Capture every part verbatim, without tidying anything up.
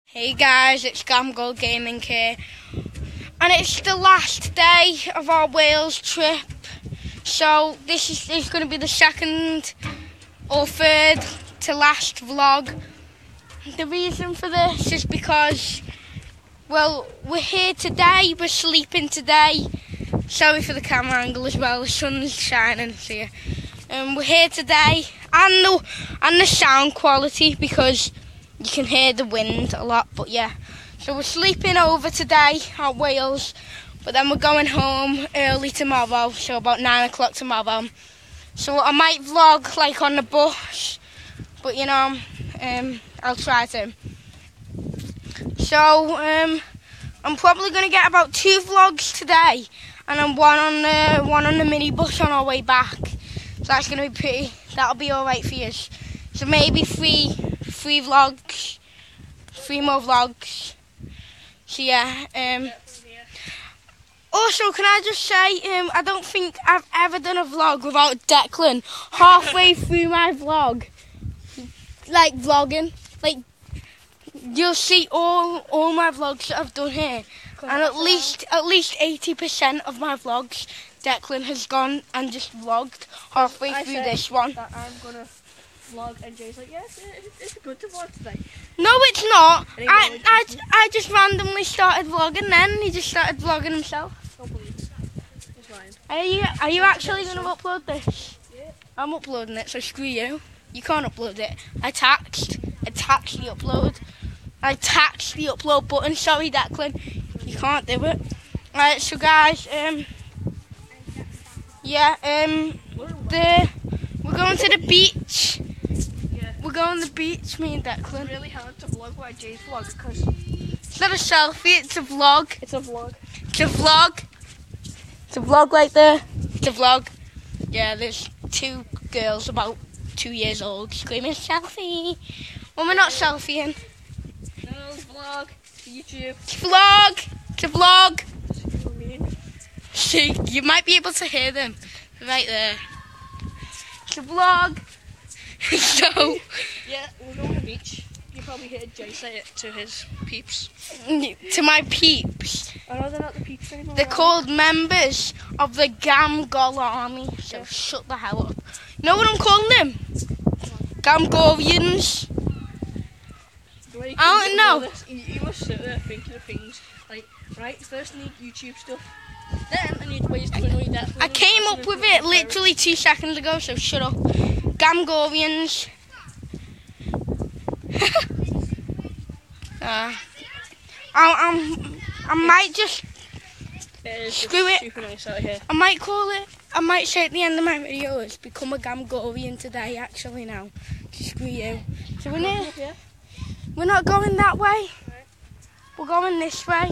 Hey guys, it's Gamgold Gaming here, and it's the last day of our Wales trip. So this is, is going to be the second or third to last vlog. The reason for this is because, well, we're here today, we're sleeping today. Sorry for the camera angle as well, the sun's shining here. Um, we're here today, and the, and the sound quality, because you can hear the wind a lot, but yeah. So we're sleeping over today at Wales, but then we're going home early tomorrow, so about nine o'clock tomorrow. So I might vlog like on the bus, but you know, um, I'll try to. So um, I'm probably going to get about two vlogs today, and then one on the one on the minibus on our way back. So that's going to be pretty. That'll be all right for you. So maybe three. Three vlogs, three more vlogs. So yeah. Um, also, can I just say, um, I don't think I've ever done a vlog without Declan halfway through my vlog, like vlogging. Like you'll see all all my vlogs that I've done here, and at least at least eighty percent of my vlogs, Declan has gone and just vlogged halfway I through said this one. That I'm gonna vlog, and Jay's like, yes, it, it's good to vlog today. No, it's not. I, I, I, I just randomly started vlogging, then he just started vlogging himself. Don't believe it. It's fine. Are you, are you actually going to upload this? Yeah. I'm uploading it, so screw you. You can't upload it. I taxed. I taxed the upload. I taxed the upload button. Sorry, Declan. You can't do it. Alright, so guys, um, yeah, um, the, we're going to the beach. We're going to the beach, me and Declan. It's really hard to vlog while Jay's vlog, because it's not a selfie, it's a vlog. it's a vlog. It's a vlog. It's a vlog right there. It's a vlog. Yeah, there's two girls about two years old screaming selfie. Well, we're not selfieing. No, vlog. YouTube. It's a vlog. It's a vlog. What do you mean? See, you might be able to hear them right there. It's a vlog. So, yeah, we're going to the beach. You probably heard Jay say it to his peeps. to my peeps, I know they're not the peeps anymore. they're called members of the Gamgol army, so Yeah. shut the hell up. You know what I'm calling them? Gamgorians. The I don't know. This, you, you must sit there thinking of things like, right, first I need YouTube stuff, then I need ways to annoy that. I came up with it literally two seconds ago, so shut up. Gamgorians. uh, I, I'm, I might just It screw it. super nice out here. I might call it, I might say at the end of my videos, become a Gamgorian today, actually now. Just screw you. So we're, near, Yeah. we're not going that way. Right. We're going this way.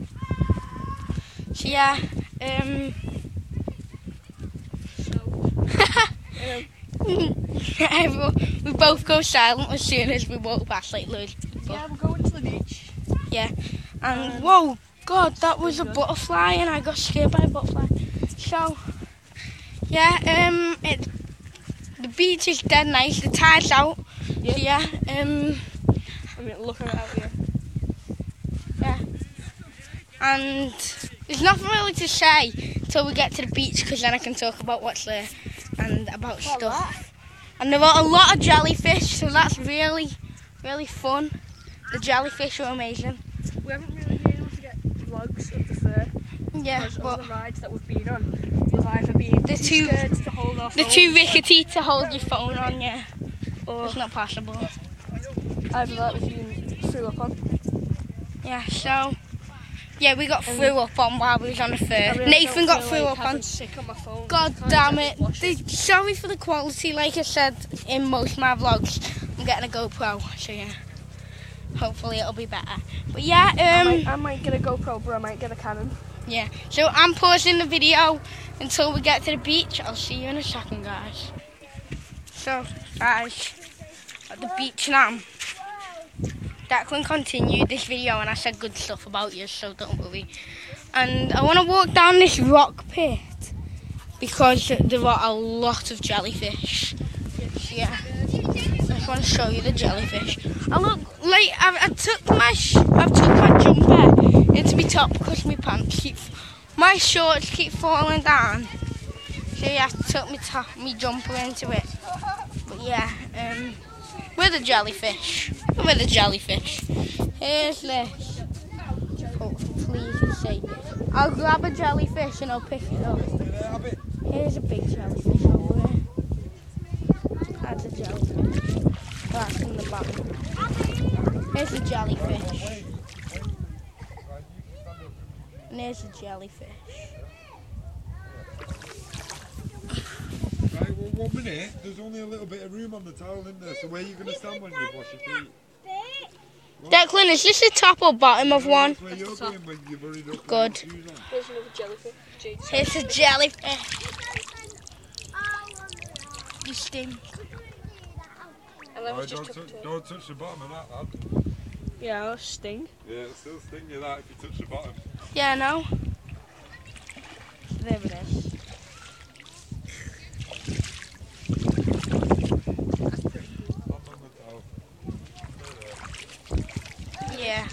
So yeah, um... Um, Everyone, we both go silent as soon as we walk past like loads of people. yeah, we're going to the beach. Yeah. And Um, whoa, God, that was a good. butterfly, and I got scared by a butterfly. So, yeah, um, it, the beach is dead nice. The tide's out. Yeah. So, yeah. Um, I mean, look at it out here. yeah. And there's nothing really to say until we get to the beach, because then I can talk about what's there and about What, stuff. And there are a lot of jellyfish, so that's really, really fun. The jellyfish are amazing. We haven't really been able to get vlogs of the fair, Yeah, because but all the rides that we've been on, we've either been They're too too- scared to hold our they're phones, too rickety to hold your phone on, yeah. or It's not possible. either that we've been threw up on. Yeah, so, yeah, we got threw up on while we was on the I fair. really Nathan don't got feel threw like up having on. sick on my phone. God Can't damn just it. wash The, sorry for the quality, like I said in most of my vlogs. I'm getting a GoPro, so yeah. Hopefully it'll be better. But yeah, I, um, might, I might get a GoPro, but I might get a Canon. yeah. So I'm pausing the video until we get to the beach. I'll see you in a second, guys. So, guys, at the beach now. Declan continued this video, and I said good stuff about you, so don't worry. And I want to walk down this rock pit because there are a lot of jellyfish. Yeah, I just want to show you the jellyfish. I look like I, I took my sh top because my pants keep, my shorts keep falling down. So you have to tuck my top, my jumper into it. But yeah, um, we're the jellyfish. We're the jellyfish. Here's this. Oh, please you see. I'll grab a jellyfish and I'll pick it up. Here's a big jellyfish over there. That's a jellyfish. That's in the bottom. Here's a jellyfish. And there's a jellyfish. Right, well, one minute, there's only a little bit of room on the towel in there, so where are you going to stand when you wash your feet? Declan, is this the top or bottom of one? That's where you're going when you've already got Good. your shoes on. Here's another jellyfish. Jade's Here's a jellyfish. You stink. And then we Right, just don't, took touch, two. don't touch the bottom of that, lad. Yeah, I'll sting. Yeah, it'll still sting you that if you touch the bottom. Yeah, I know. There it is. Not on the towel. Yeah.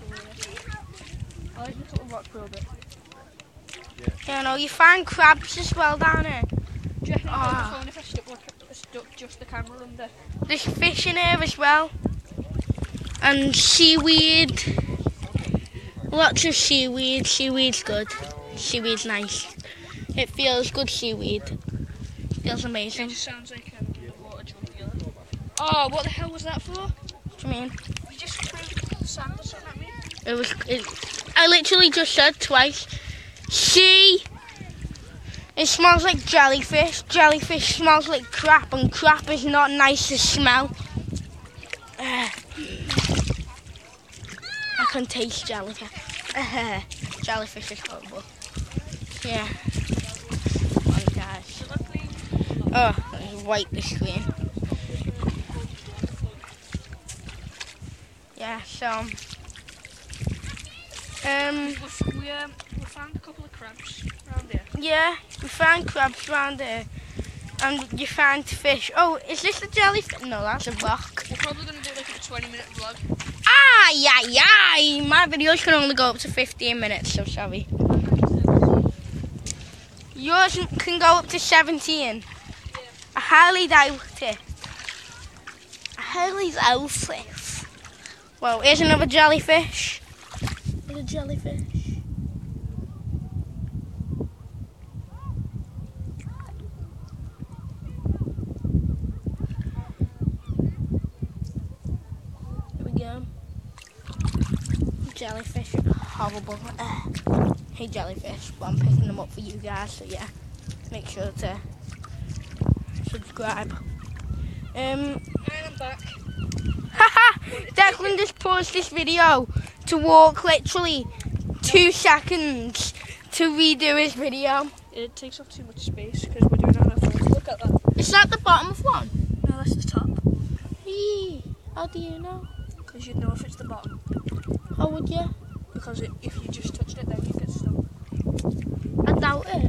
I like the little rock pool bit. Yeah, I know. You find crabs as well down here. Do you reckon Ah. it would be fun if I stuck, like, stuck just the camera under? There's fish in here as well. And seaweed. Lots of seaweed. Seaweed's good. Seaweed's nice. It feels good, seaweed. Feels It amazing. just sounds like um, water jump together. Oh, what the hell was that for? What do you mean? You just threw sand or something at me? It was. It, I literally just said twice. See? It smells like jellyfish. Jellyfish smells like crap, and crap is not nice to smell. Uh, I can taste jellyfish. Uh, jellyfish is horrible. Yeah. Oh, guys. Oh, let's wipe the screen. Yeah, so. Um. We, we, um, we found a couple of crabs around here. Yeah, we found crabs around here. And you found fish. Oh, is this a jellyfish? No, that's a rock. We're probably going to do like a twenty minute vlog. Ah, yeah, yeah. My videos can only go up to fifteen minutes, so sorry. Yours can go up to seventeen. I highly doubt it. I highly doubt it. Well, here's another jellyfish. Here's a jellyfish. Here we go. Jellyfish are horrible. Uh, hey jellyfish, but I'm picking them up for you guys, so yeah, make sure to subscribe. Um, And I'm back. haha, Declan just paused this video to walk literally two seconds to redo his video. It takes up too much space because we're doing it on our phones. Look at that. Is that the bottom of one? No, that's the top. Eee, how do you know? Because you'd know if it's the bottom. How would you? Because it, if you just touched it, then you'd get stuck. I doubt it.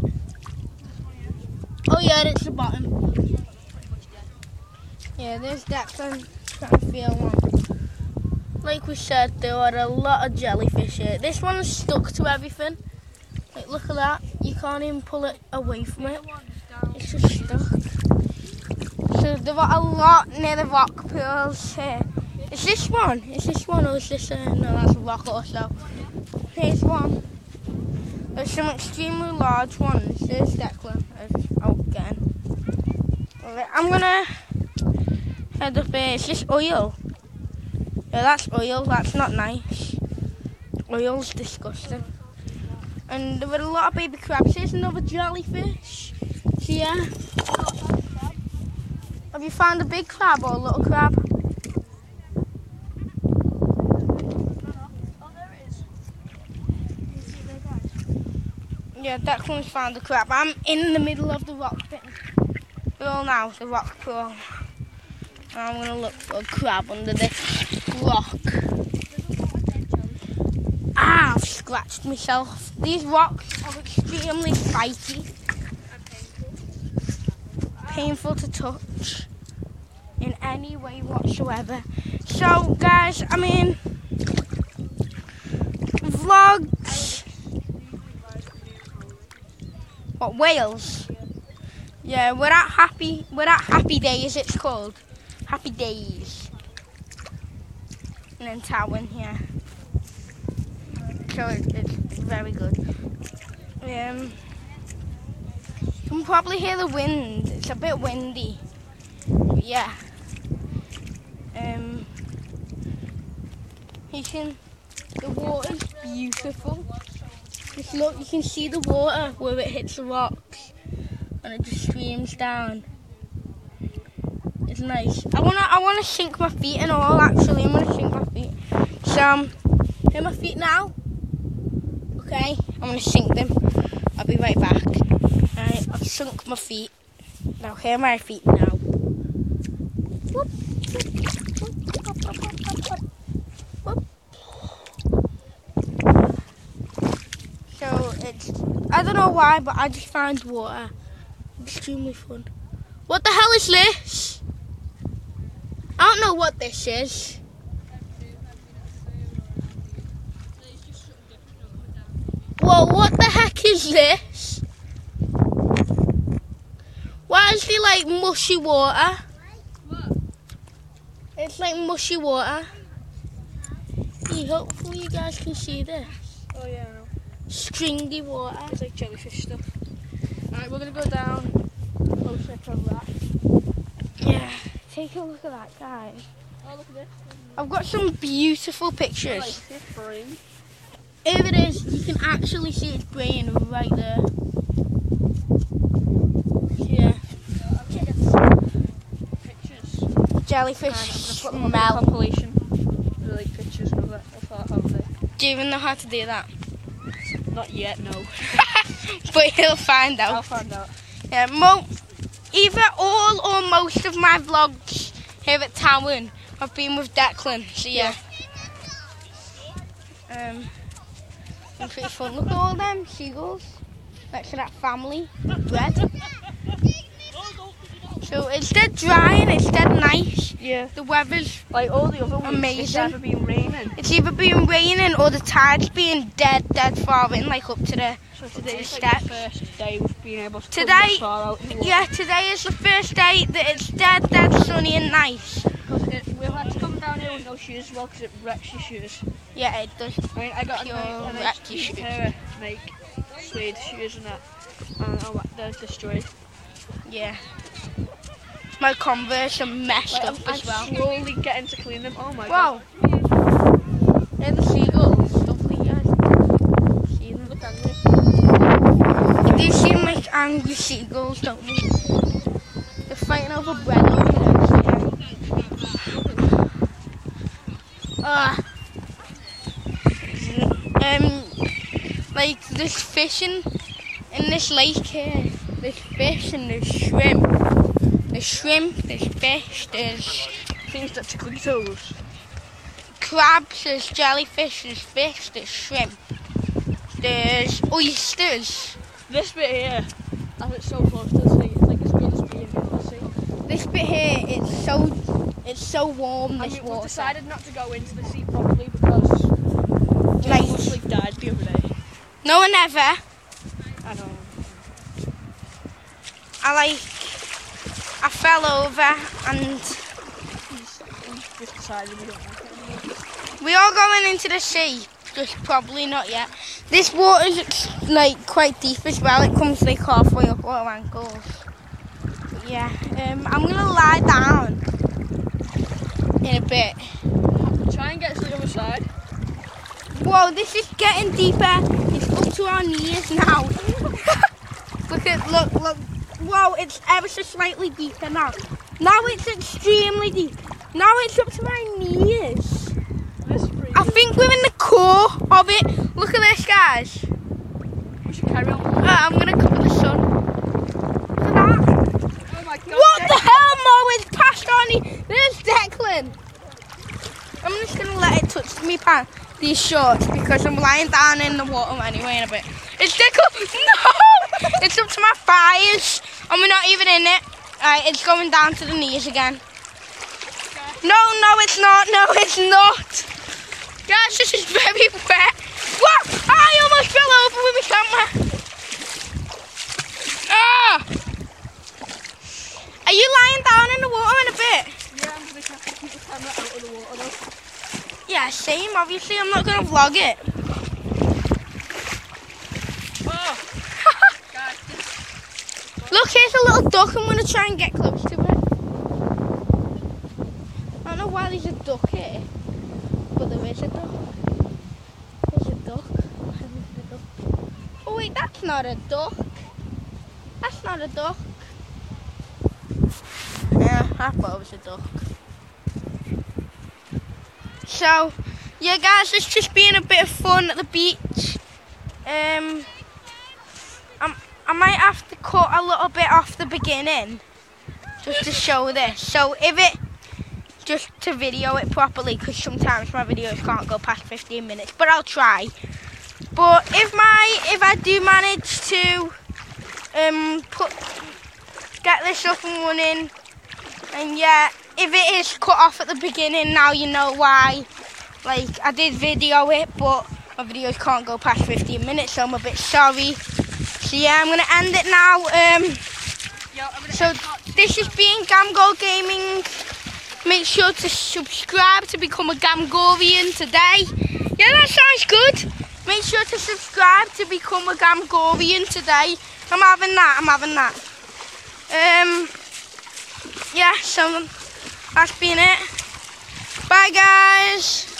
Oh yeah, it's the bottom. Yeah, there's Declan trying to feel one. Like we said, there are a lot of jellyfish here. This one's stuck to everything. Like, look at that. You can't even pull it away from it. It's just stuck. So there are a lot near the rock pools here. Is this one? Is this one or is this a... No, that's a rock also. Here's one. There's some extremely large ones. There's Declan. Oh, again. Alright, I'm gonna head up here. Is this oil? Yeah, that's oil. That's not nice. Oil's disgusting. And there were a lot of baby crabs. Here's another jellyfish. So yeah. Have you found a big crab or a little crab? Yeah, Declan's found a crab. I'm in the middle of the rock pit. Pool now, the rock pool. And I'm going to look for a crab under this rock. Ah, I've scratched myself. These rocks are extremely spiky. Painful to touch in any way whatsoever. So, guys, I mean, vlogs What, Wales? Yeah, we're at Happy, we're at Happy Days, it's called. Happy Days. And then Tywin, yeah. So it, it's very good. Um, you can probably hear the wind. It's a bit windy. But yeah. Um, you can. The water's beautiful. Just look, you can see the water where it hits the rocks, and it just streams down. It's nice. I wanna, I wanna sink my feet and all. Actually, I'm gonna sink my feet. So, um, hit my feet now. Okay, I'm gonna sink them. I'll be right back. Alright, I've sunk my feet. Now here are my feet now. Whoop. Whoop. So it's, I don't know why, but I just find water extremely fun. What the hell is this? I don't know what this is. Whoa, what the heck is this? Why is there like mushy water? What? It's like mushy water. Hey, hopefully you guys can see this. Oh yeah, I know. Stringy water. It's like jellyfish stuff. Alright, we're gonna go down. Oh, check out that. Yeah, take a look at that, guys. Oh, look at this. I've got some beautiful I like pictures. this brain. Here it is. You can actually see its brain right there. Yeah. I'm gonna get some pictures. Jellyfish And I'm gonna put them on the smell. compilation. The like pictures of it. Of that, of it. Do you even know how to do that? Not yet, no. But he'll find I'll out. find out. Yeah, mo either all or most of my vlogs here at Tywin have been with Declan. So yeah. Um, it's pretty fun. Look at all them seagulls next to that family bread. So it's dead dry and it's dead nice. Yeah. The weather's Like all the other weeks, it's amazing. never been raining. It's either been raining or the tide's being dead, dead far in, like up to the. So to the today's like steps. the first day we've been able to come Today, this far out. in the water. yeah, today is the first day that it's dead, dead sunny and nice. Because it, we'll have to come down here with no shoes as well because it wrecks your shoes. Yeah, it does. I mean, I got a, Pure nice- a nice wreck your cheap shoes. pair of like suede shoes and that, and oh, they're destroyed. Yeah. My Converse are messed Like, up I'm, as I'm well. slowly getting to clean them. Oh my Wow. god! They're the seagulls. Lovely, guys. See them? Look angry. They seem like angry seagulls, don't they? They're fighting over bread over there. So yeah. Ah. Um, like there's fishing in this lake here. There's fish and there's shrimp. There's shrimp, there's fish, there's Things that tickle your toes. crabs, there's jellyfish, there's fish, there's shrimp. There's oysters. This bit here, as it's so close to the sea, it's like as good as being in the sea. This bit here, it's so it's so warm. I This mean, we water. decided not to go into the sea properly because we Like- almost like died the other day. No one ever. I know. I like. I fell over and We just decided we don't like it anymore. we are going into the sea. Just probably not yet. This water's like quite deep as well. It comes like halfway up our ankles. But yeah, um, I'm gonna lie down in a bit. Try and get to the other side. Whoa, this is getting deeper. It's up to our knees now. Look at, look, look. Whoa, it's ever so slightly deeper now. Now it's extremely deep. Now it's up to my knees. This is pretty I good. think we're in the core of it. Look at this, guys. We should carry on. Uh, I'm gonna cover the sun. Look at that. Oh my god. What the hell, Mo? It's past our knee. There's Declan. I'm just gonna let it touch me pants. These shorts because I'm lying down in the water anyway in a bit. It's Declan! No! It's up to my thighs and we're not even in it. Alright, it's going down to the knees again. No, no it's not. No, it's not. Guys, this is very wet. Whoa! I almost fell over with my camera. same. Obviously, I'm not going to vlog it. Oh! Guys, this... Look, here's a little duck. I'm going to try and get close to it. I don't know why there's a duck here, but there is a duck. There's a duck. Oh wait, that's not a duck. That's not a duck. Yeah, I thought it was a duck. So, yeah guys, it's just being a bit of fun at the beach. Um, I'm, I might have to cut a little bit off the beginning, just to show this. So if it, just to video it properly, because sometimes my videos can't go past fifteen minutes, but I'll try. But if my, if I do manage to um, put, get this up and running, and yeah, if it is cut off at the beginning, now you know why. Like, I did video it, but my videos can't go past fifteen minutes, so I'm a bit sorry. So yeah, I'm going to end it now. Um, Yo, I'm gonna so this has been Gamgo Gaming. Make sure to subscribe to become a Gamgorian today. Yeah, that sounds good. Make sure to subscribe to become a Gamgorian today. I'm having that, I'm having that. Um, yeah, so that's been it. Bye guys.